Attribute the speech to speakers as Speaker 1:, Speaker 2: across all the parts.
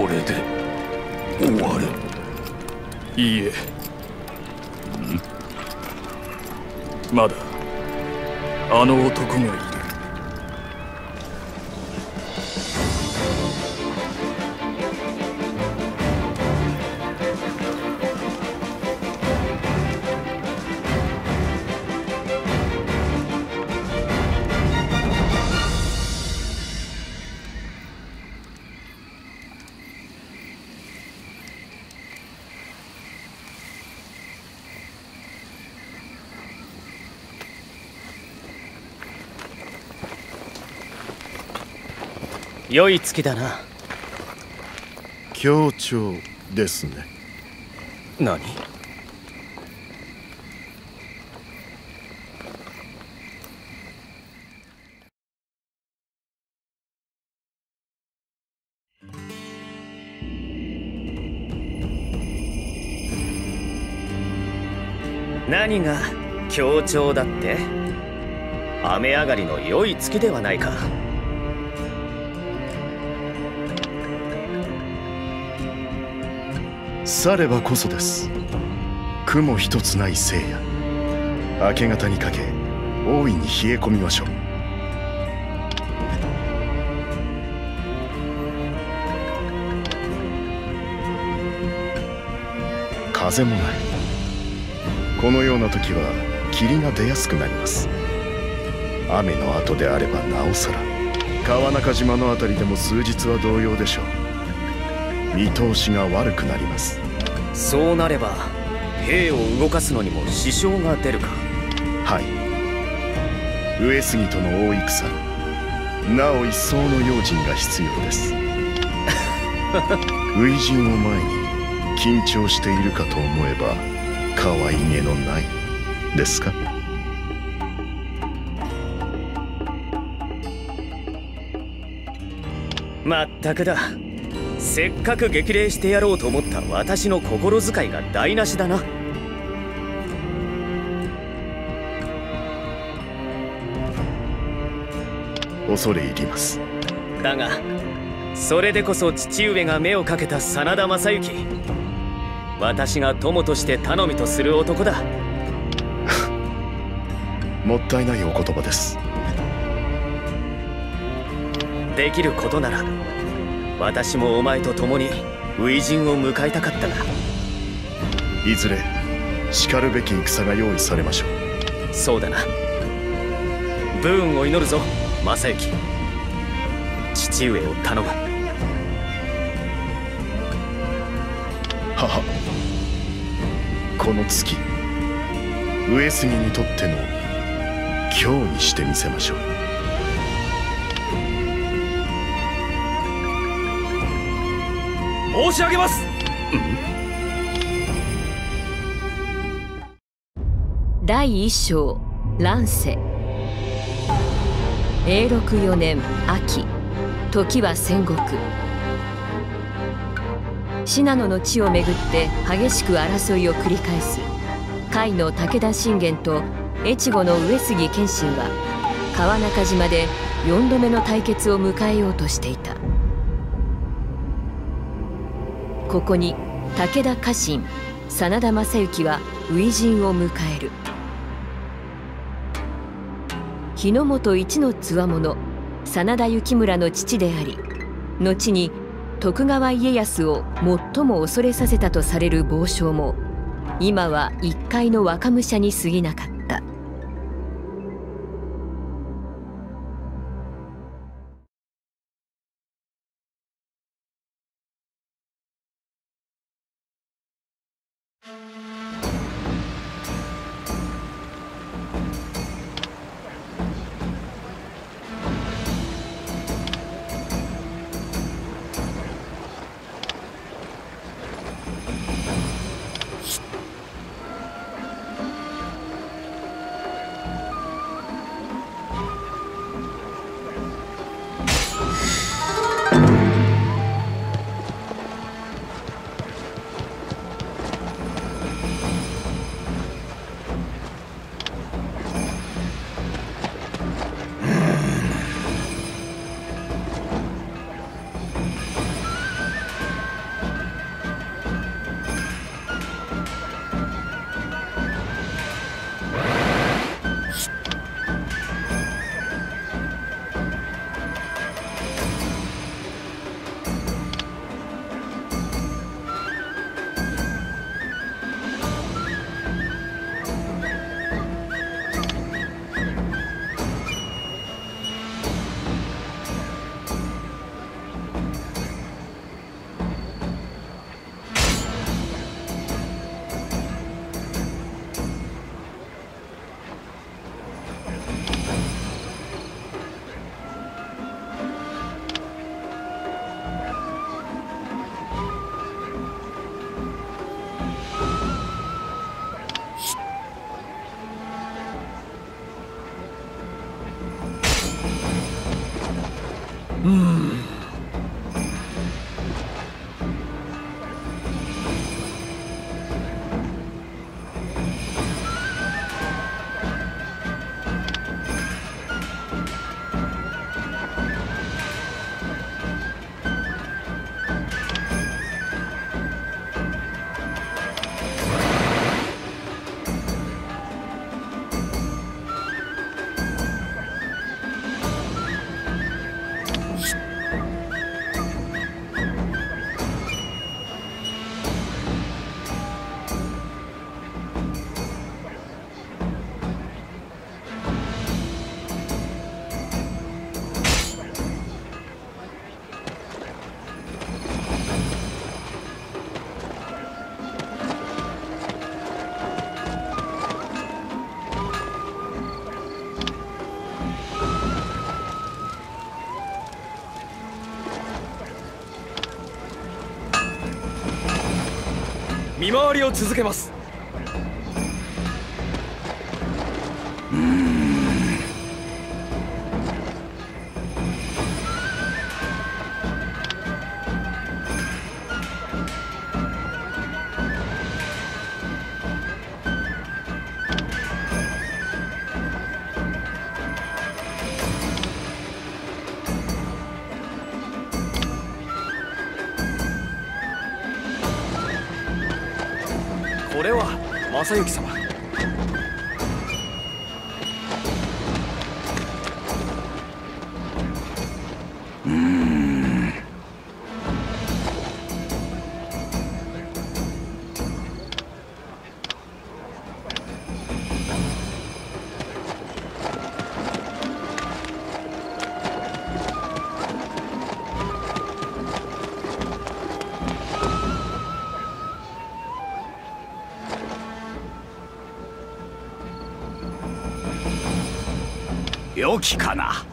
Speaker 1: これで終わる。いいえ、まだあの男がいる。
Speaker 2: 良い月だな。
Speaker 3: 強調ですね。
Speaker 2: 何？何が強調だって？雨上がりの良い月ではないか。
Speaker 3: さればこそです。雲一つない聖夜、明け方にかけ大いに冷え込みましょう。風もない。このような時は霧が出やすくなります。雨の後であればなおさら、川中島のあたりでも数日は同様でしょう。見通しが悪くなります。
Speaker 2: そうなれば兵を動かすのにも支障が出るか。
Speaker 3: はい、上杉との大戦、なお一層の用心が必要です。初陣を前に緊張しているかと思えば可愛げのないですか。
Speaker 2: まったくだ。せっかく激励してやろうと思った私の心遣いが台無しだな。
Speaker 3: 恐れ入ります。
Speaker 2: だがそれでこそ父上が目をかけた真田昌幸、私が友として頼みとする男だ。
Speaker 3: もったいないお言葉です。
Speaker 2: できることなら私もお前と共に初陣を迎えたかったが、
Speaker 3: いずれしかるべき戦が用意されましょう。
Speaker 2: そうだな。武運を祈るぞ昌幸。父上を頼む。
Speaker 3: 母、この月、上杉にとっての今日にしてみせましょう。
Speaker 1: 申し上げます。
Speaker 4: 第一章乱世。永禄4年秋、時は戦国。信濃の地をめぐって激しく争いを繰り返す甲斐の武田信玄と越後の上杉謙信は川中島で4度目の対決を迎えようとしていた。ここに武田家臣真田昌幸は初陣を迎える。日の本一の強者真田幸村の父であり、後に徳川家康を最も恐れさせたとされる豪商も今は一介の若武者に過ぎなかった。
Speaker 2: 見回りを続けます。これは正行様。
Speaker 1: 良きかな。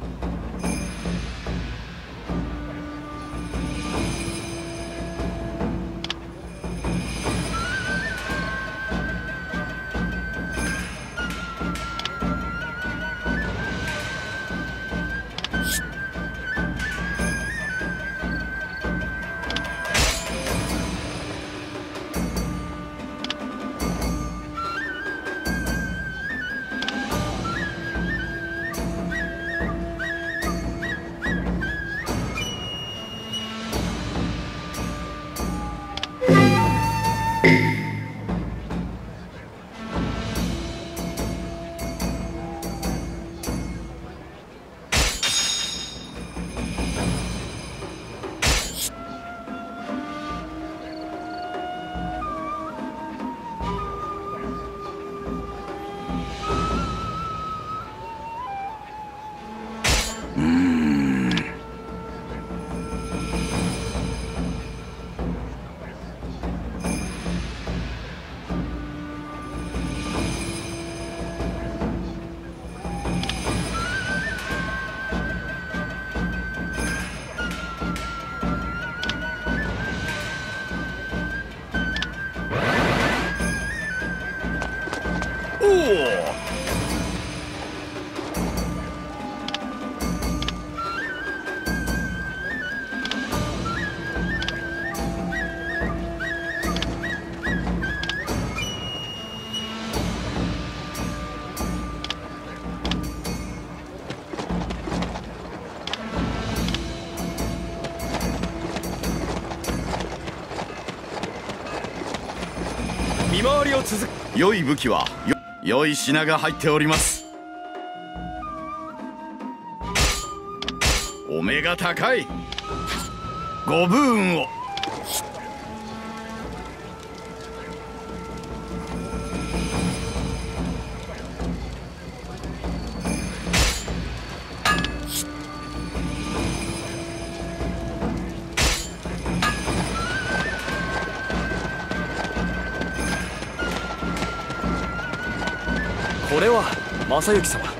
Speaker 2: 見回りを続け。
Speaker 3: 良い武器は良い品が入っております。お目が高い。ご武運を。
Speaker 2: これは正行様。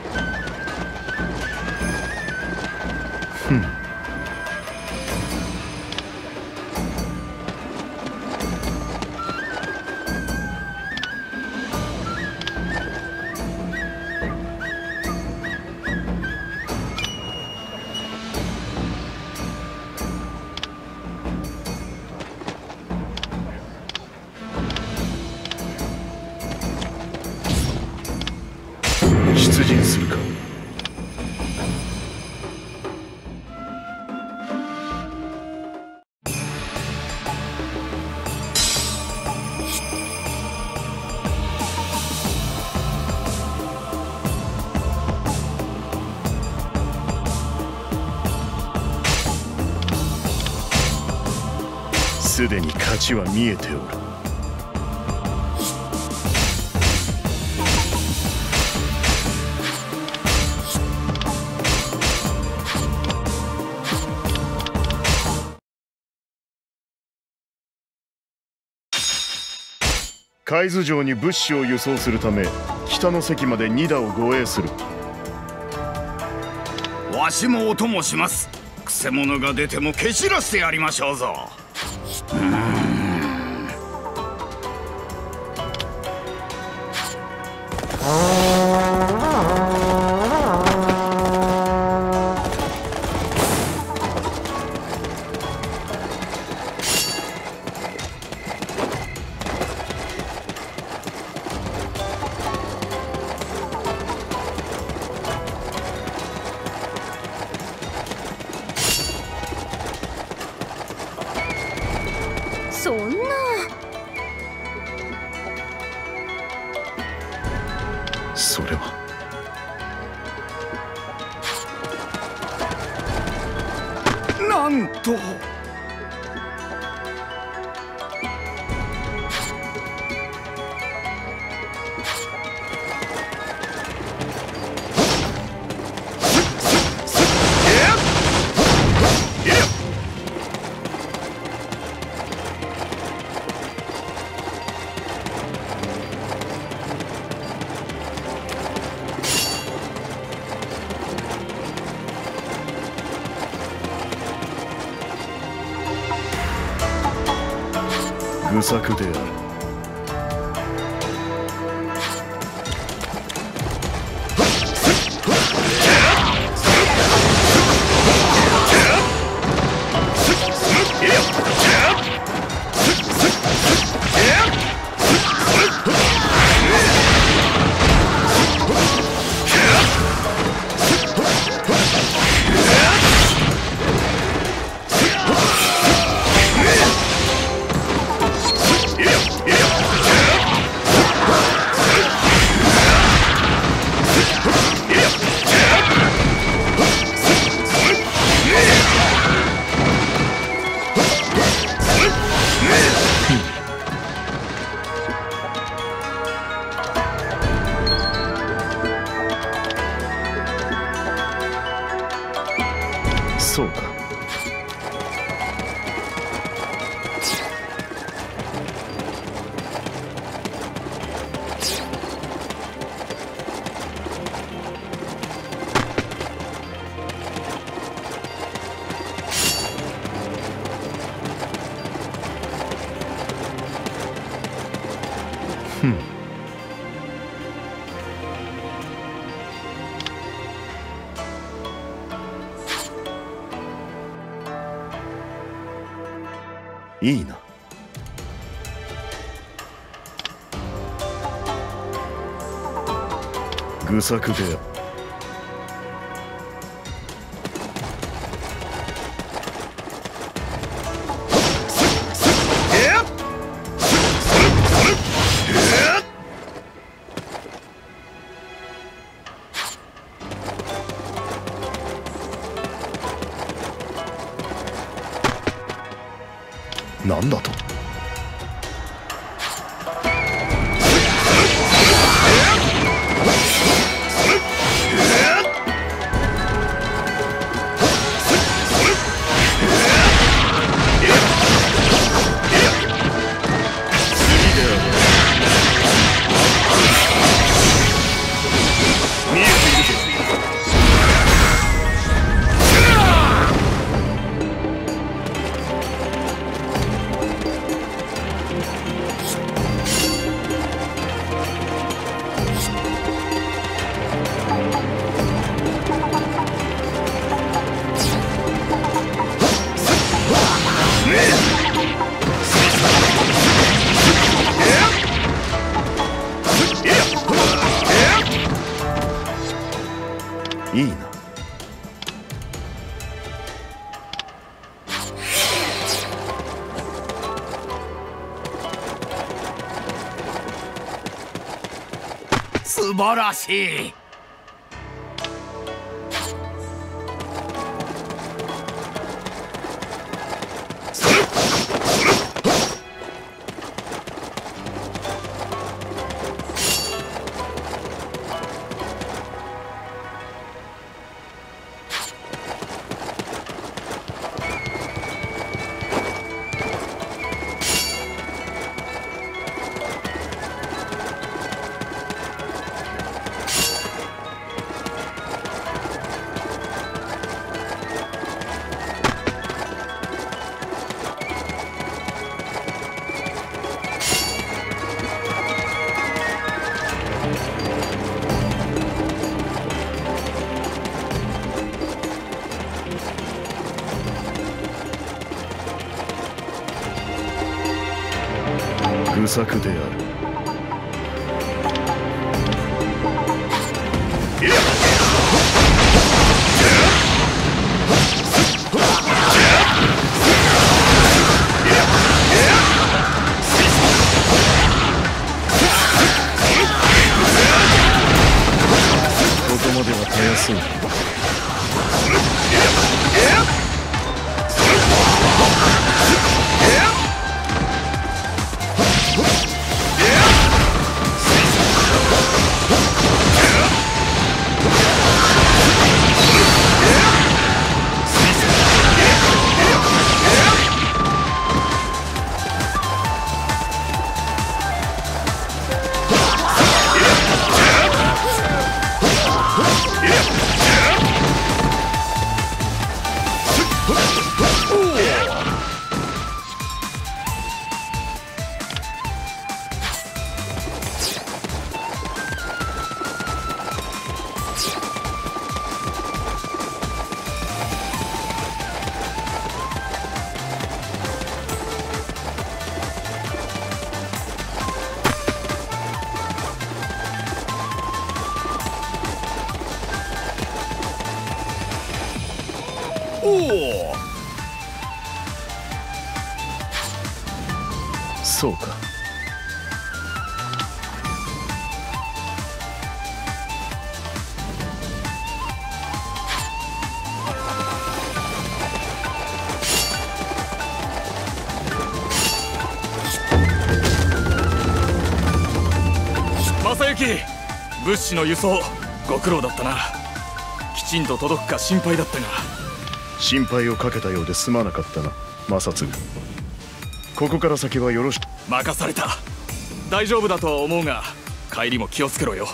Speaker 3: 出陣するか。すでに勝ちは見えておる。海津城に物資を輸送するため北の関まで2打を護衛する。
Speaker 5: わしもお供します。くせ者が出ても蹴散らしてやりましょうぞ。
Speaker 4: そんな。
Speaker 3: それは
Speaker 5: なんと。
Speaker 3: 愚策である。そうか。いいな。愚策でなんだと。 いいな。
Speaker 5: 素晴らしい。
Speaker 3: 愚策である。ここまではたやすい。そうか。
Speaker 1: 正行、物資の輸送ご苦労だったな。きちんと届くか心配だったが。
Speaker 3: 心配をかけたようですまなかったな、正嗣。ここから先はよろしく。
Speaker 1: 任された。大丈夫だとは思うが帰りも気をつけろよ。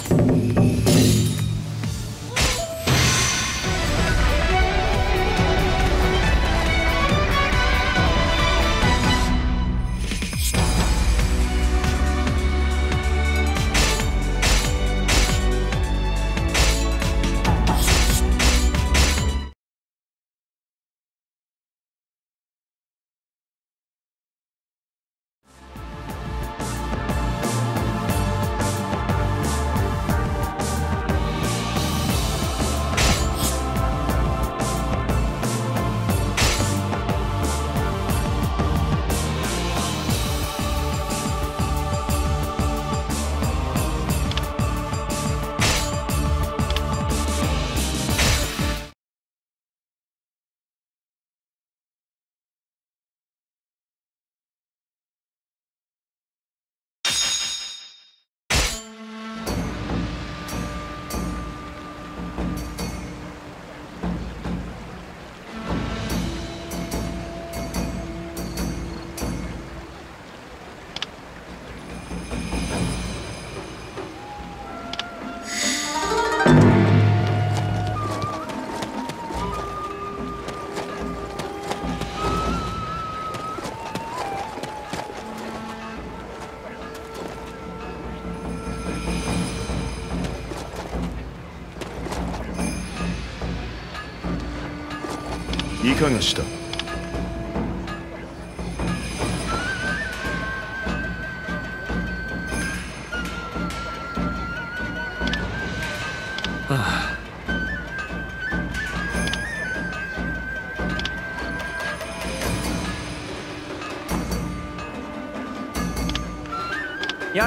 Speaker 3: いかがした？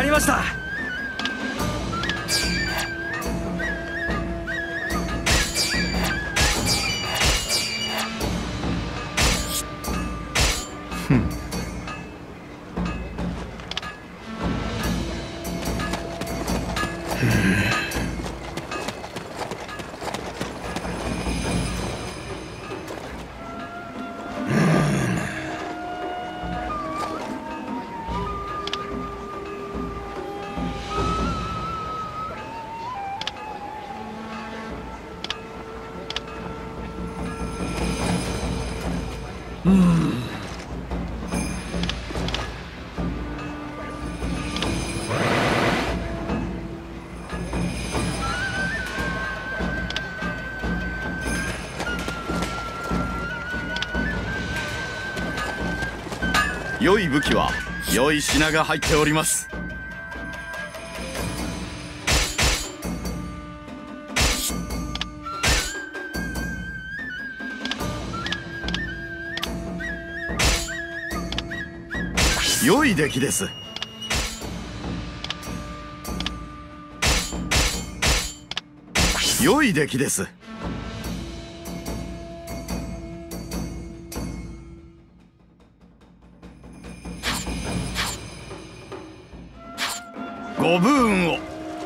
Speaker 1: かりました。
Speaker 5: 良い武器は良い品が入っております。良い出来です。良い出来です。ご武運を。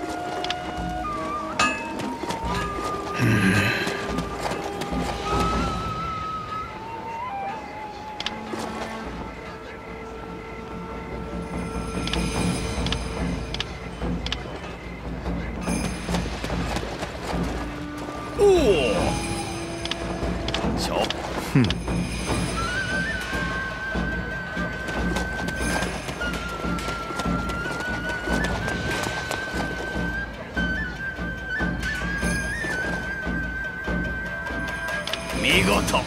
Speaker 5: おお。見事。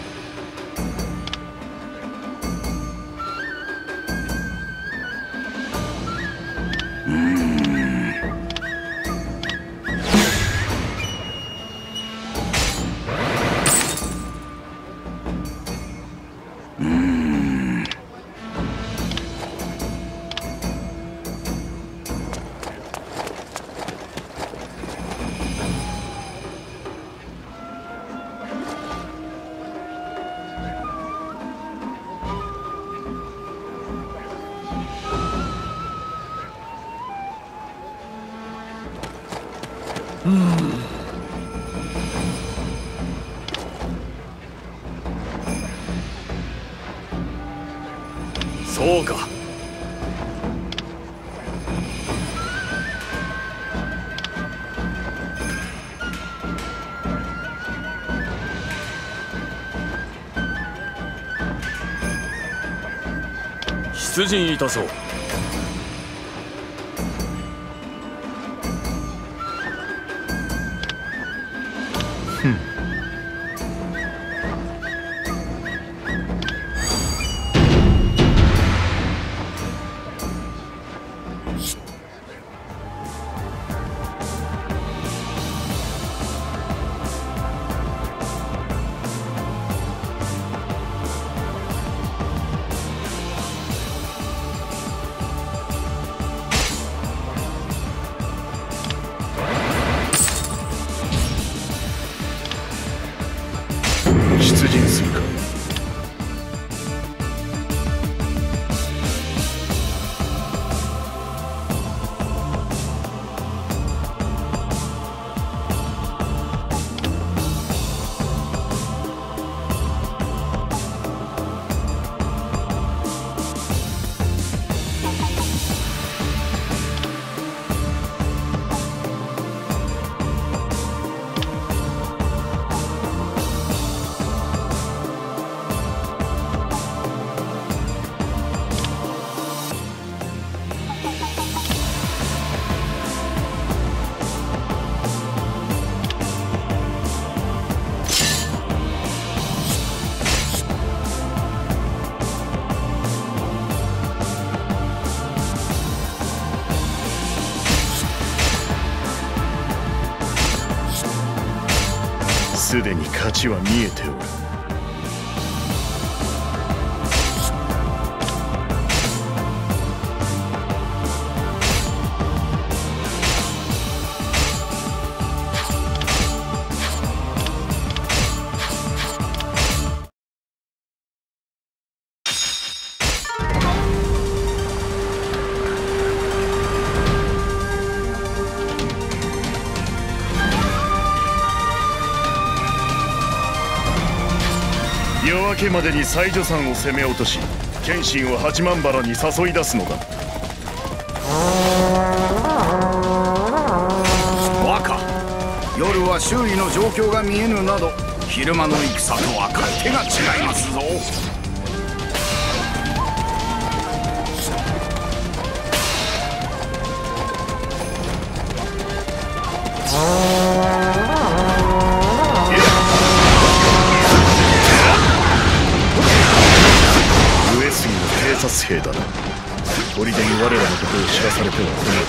Speaker 5: そうか。出陣いたそう。
Speaker 3: 出陣するか。すでに勝ちは見えておる。 夜明けまでに西女山を攻め落とし、謙信を八幡原に誘い出すのだ。
Speaker 5: 若、夜は周囲の状況が見えぬなど、昼間の戦とは勝手が違いますぞ。
Speaker 3: 上杉の偵察兵だな。砦に我らのことを知らされては困る。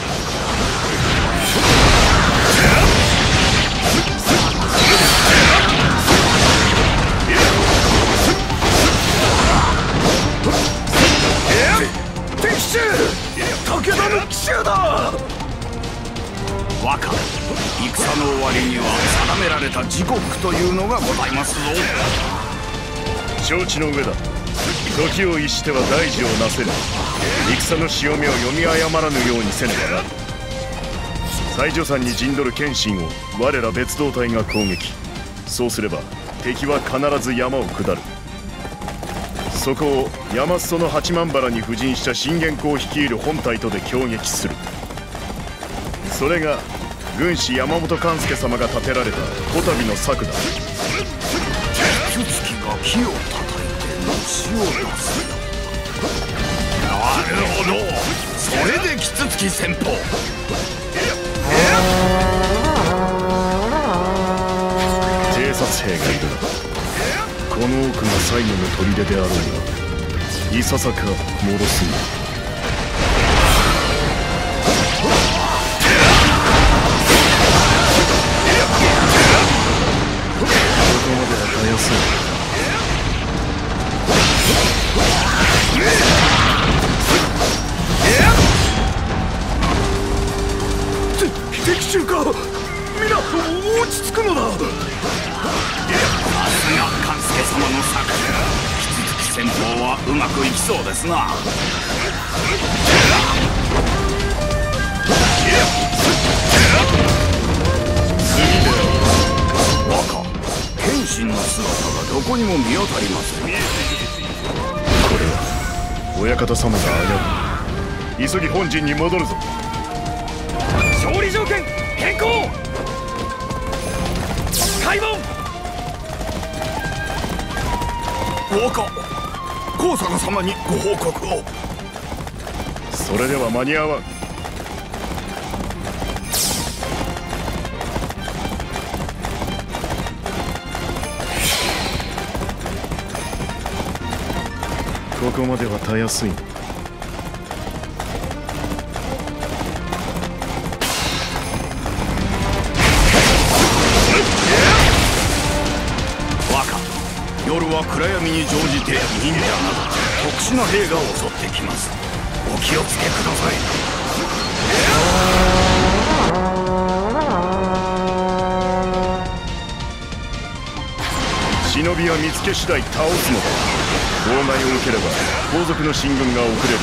Speaker 5: 敵襲！武田の奇襲だ！若、戦の終わりには定められた時刻というのがございますぞ。
Speaker 3: 承知の上だ。時を逸しては大事をなせぬ。戦の潮目を読み誤らぬようにせねばな。西女山に陣取る謙信を我ら別動隊が攻撃。そうすれば敵は必ず山を下る。そこを山裾の八幡原に布陣した信玄公率いる本隊とで攻撃する。それが軍師山本勘助様が建てられたこたびの策だ。
Speaker 5: 手つきが木を叩いて虫を出す。なるほど、それでキツツキ戦法。
Speaker 3: 偵察兵がいるな。この奥が最後の砦であろうが、いささか戻すんだ。ここまではたやすい。
Speaker 5: 敵襲か。皆落ち着くのだ。さすが勘助様の策。引き続き戦法はうまくいきそうですな。次で若、謙信の姿がどこにも見当たりません。
Speaker 3: これは親方様が危うい。急ぎ本陣に戻るぞ。
Speaker 2: 勝利条件変更。開門。
Speaker 5: 若、高坂様にご報告を。
Speaker 3: それでは間に合わん。ここまではたやすい。
Speaker 5: 若、夜は暗闇に乗じて忍者など特殊な兵が襲ってきます。お気をつけください。
Speaker 3: 忍びは見つけ次第倒すのだ。妨害を受ければ後続の進軍が遅れる。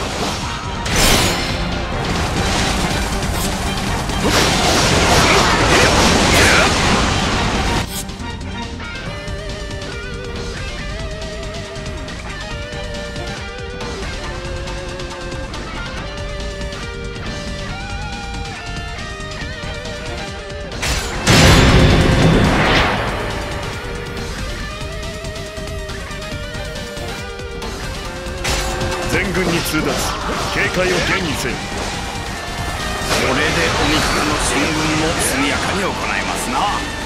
Speaker 3: 全軍に通達、警戒を厳にせよ。
Speaker 5: これでお味方の進軍も速やかに行えますな。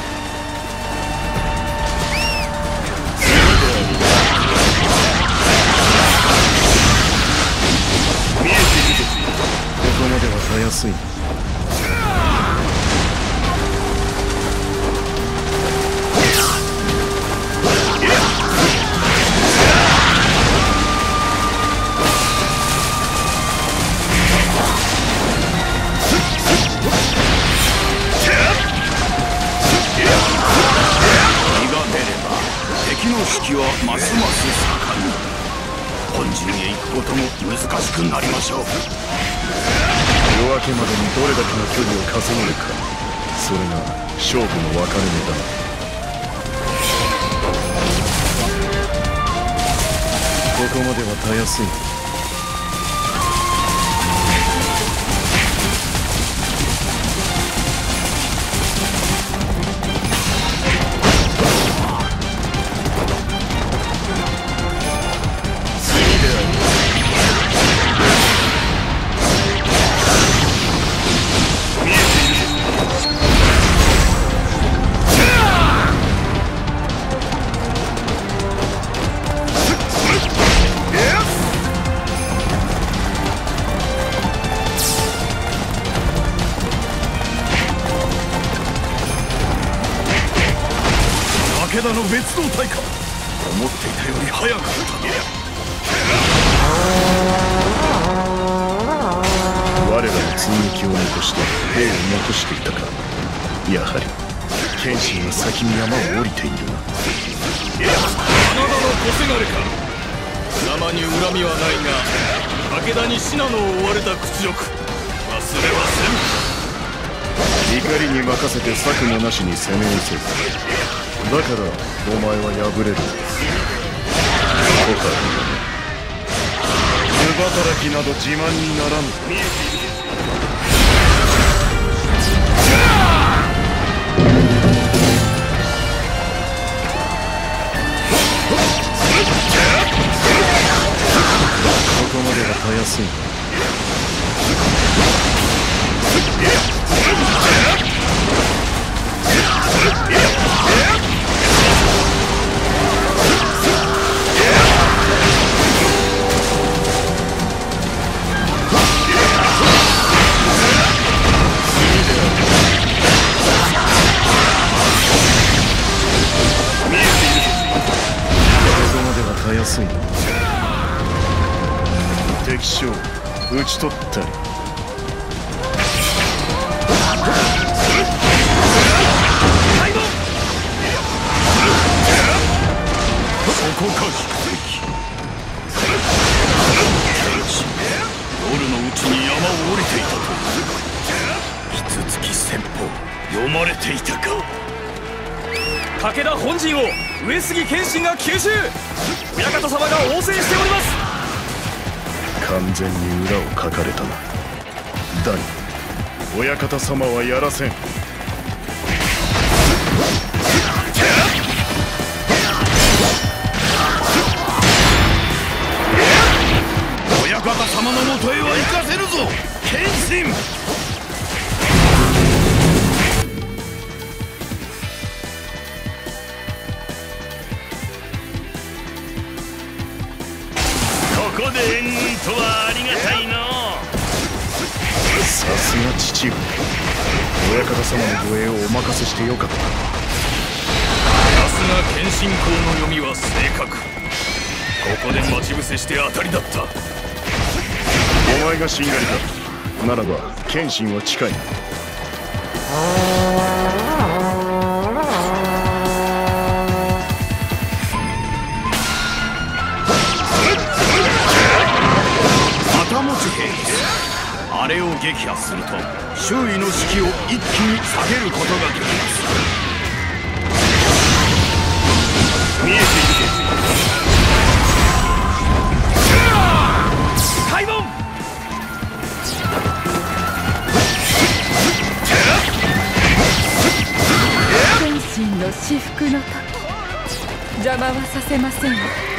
Speaker 3: 見えているぞ。ここまではたやすい。
Speaker 5: 士気はますます盛んに。本陣へ行くことも難しくなりましょう。
Speaker 3: 夜明けまでにどれだけの距離を稼げるか、それが勝負の分かれ目だ。 こまではたやすい。
Speaker 1: 武田の別動隊か。思っていたより早かった。
Speaker 3: 我らの追撃を見越して兵を残していたか。やはり謙信は先に山を降りているな。
Speaker 1: 真田の小せがれか。貴様に恨みはないが、武田に信濃を追われた屈辱忘れはせん。
Speaker 3: 怒りに任せて策もなしに攻めをせず、だからお前は敗れる。他図働きなど自慢にならぬ。ここまではたやすい。たやすい。敵将討ち取ったり。
Speaker 1: そこか敵。夜のうちに山を降りていたと。キツツキ戦法読まれていたか。武田本陣を上杉謙信が吸収。親方様が応戦しております。
Speaker 3: 完全に裏をかかれたな。だが親方様はやらせん。
Speaker 5: 親方様のもとへは行かせるぞ謙信。
Speaker 6: ここで援軍とはありがたいの。
Speaker 3: さすが父上、親方様の護衛をお任せしてよかった。
Speaker 1: さすが謙信公の読みは正確。ここで待ち伏せして当たりだった。
Speaker 3: お前がしんがりか。ならば謙信は近い。
Speaker 5: 旗持ち兵です。あれを撃破すると周囲の士気を一気に下げることができます。見えている。
Speaker 1: 開門。
Speaker 7: 謙信の至福の時、邪魔はさせません。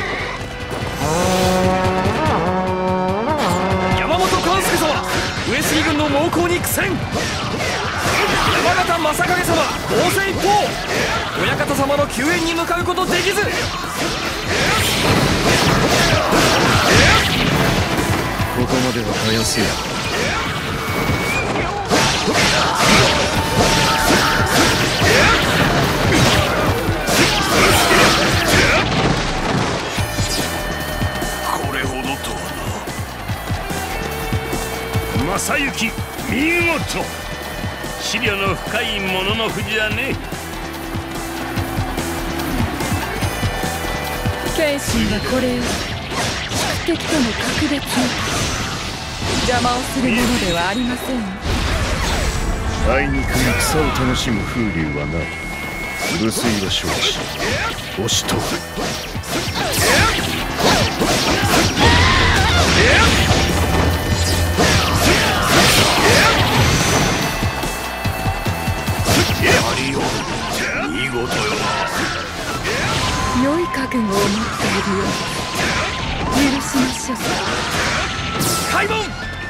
Speaker 1: 山本勘助様、上杉軍の猛攻に苦戦。山形正景様、防戦一方。親方様の救援に向かうことできず。
Speaker 3: ここまではたやすい。
Speaker 5: これほどとはな。
Speaker 6: 正行見事。思慮の深い者の藤だね。
Speaker 7: 謙信はこれを宿敵との格別に邪魔をするものではありません。
Speaker 3: あいにく戦を楽しむ風流はない。無粋は承知。押しとる。
Speaker 5: 見事よ。
Speaker 7: 良い覚悟を持っているよう許しましょう。
Speaker 1: 開門。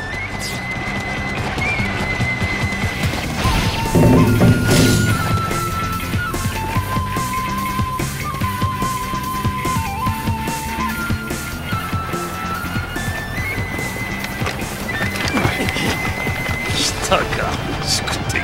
Speaker 6: 来たか宿敵。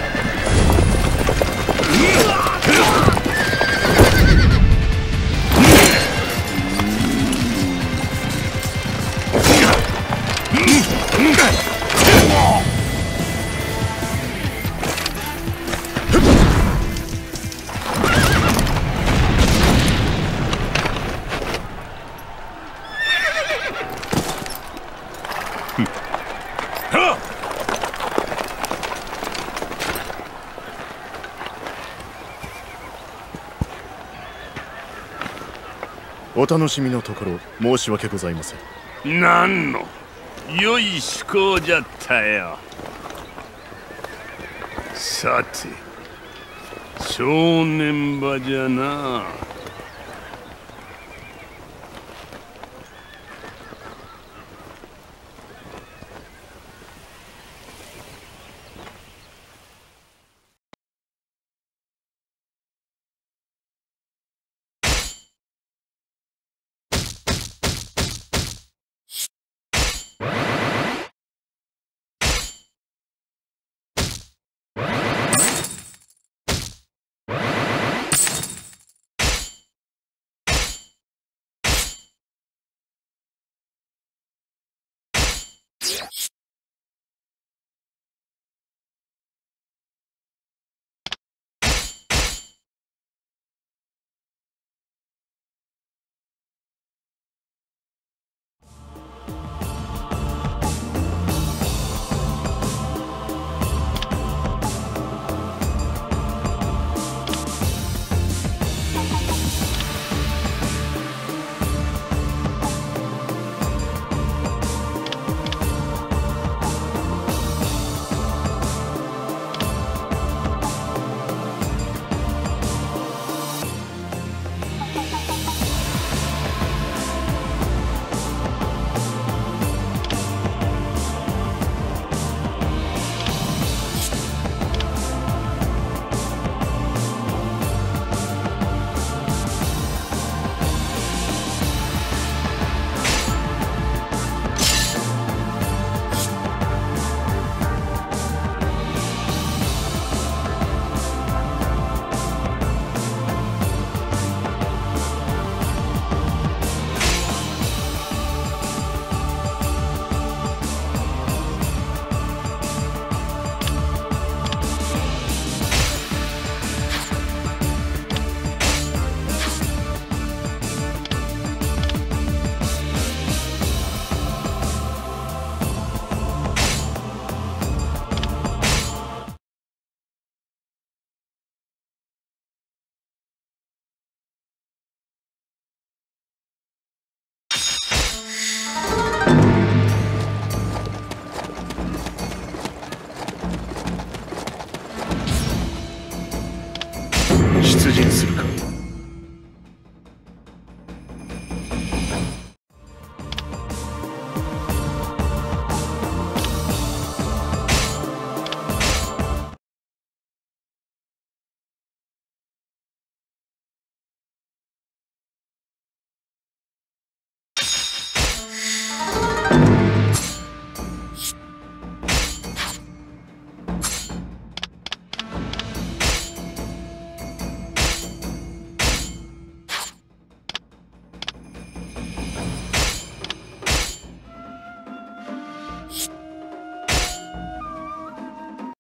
Speaker 3: お楽しみのところ申し訳ございません。
Speaker 6: なんの良い趣向じゃったよ。さて正念場じゃな。
Speaker 3: 出陣するか。